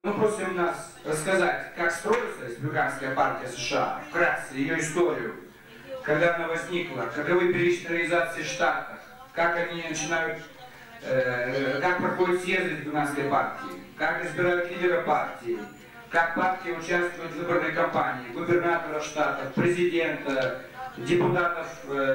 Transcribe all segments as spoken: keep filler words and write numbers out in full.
Мы просим нас рассказать, как строится республиканская партия США, вкратце ее историю, когда она возникла, каковы первичные реализации в Штатах, как они начинают, э, как проходят съезды республиканской партии, как избирают лидера партии, как партия участвует в выборной кампании, губернатора штатов, президента, депутатов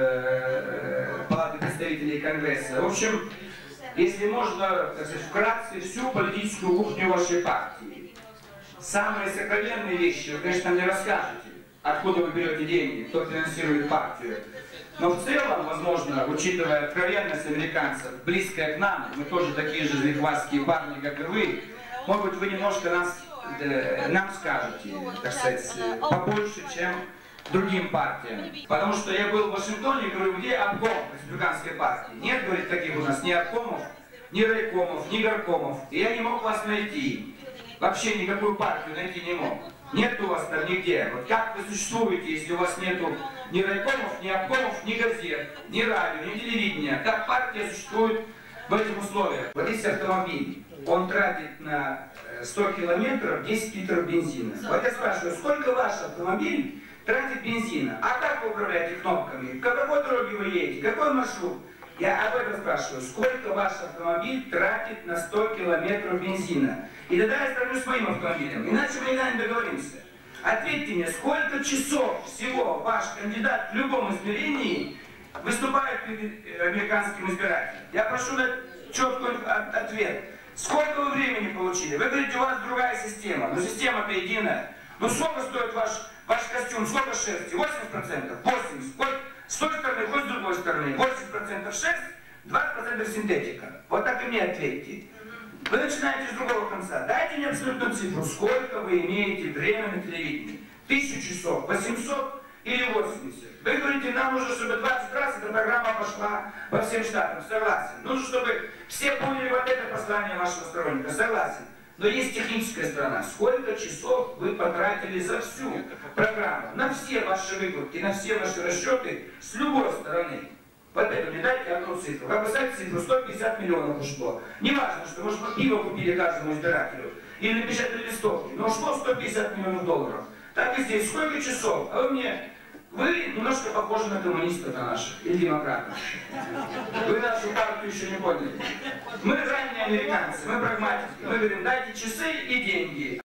э, Палаты представителей Конгресса. В общем, если можно, так сказать, вкратце всю политическую кухню вашей партии. Самые сокровенные вещи вы, конечно, мне расскажете, откуда вы берете деньги, кто финансирует партию. Но в целом, возможно, учитывая откровенность американцев, близкая к нам, мы тоже такие же лихвастские парни, как и вы, может быть, вы немножко нас, э, нам скажете, так сказать, побольше, чем другим партиям. Потому что я был в Вашингтоне и говорю, где обком республиканской партии? Нет, говорит, таких у нас ни обкомов, ни райкомов, ни горкомов. И я не мог вас найти. Вообще никакую партию найти не мог. Нет у вас там нигде. Вот как вы существуете, если у вас нету ни райкомов, ни обкомов, ни газет, ни радио, ни телевидения? Как партия существует в этих условиях? Вот есть автомобиль. Он тратит на сто километров десять литров бензина. Вот я спрашиваю, сколько ваш автомобиль тратит бензина? А как вы управляете кнопками? По какой дороге вы едете? Какой маршрут? Я об этом спрашиваю. Сколько ваш автомобиль тратит на сто километров бензина? И тогда я сравню с моим автомобилем. Иначе мы никогда не договоримся. Ответьте мне, сколько часов всего ваш кандидат в любом измерении выступает перед американским избирателем? Я прошу дать четкий ответ. Сколько вы времени получили? Вы говорите, у вас другая система. Но система-то единая. Ну сколько стоит ваш, ваш костюм? Сколько шерсти? восемьдесят процентов? восемьдесят процентов. С той стороны, хоть с другой стороны. восемьдесят процентов шерсть, двадцать процентов синтетика. Вот так и мне ответьте. Вы начинаете с другого конца. Дайте мне абсолютную цифру. Сколько вы имеете время на телевидении? Тысячу часов, восемьсот или восемьдесят? Вы говорите, нам нужно, чтобы двадцать раз эта программа пошла по всем штатам. Согласен. Нужно, чтобы все поняли вот это послание вашего сторонника. Согласен. Но есть техническая сторона. Сколько часов вы потратили за всю программу? На все ваши выкладки, на все ваши расчеты с любой стороны. Вот это мне дайте одну цифру. Как вы ставите цифру, сто пятьдесят миллионов ушло. Не важно, что, может, пиво купили каждому избирателю. Или напечатали листовки. Но ушло сто пятьдесят миллионов долларов. Так и здесь. Сколько часов? А вы мне... Вы немножко похожи на коммунистов на наших, или демократов. Вы нашу партию еще не поняли. Мы ранние американцы, мы прагматики. Мы говорим, дайте часы и деньги.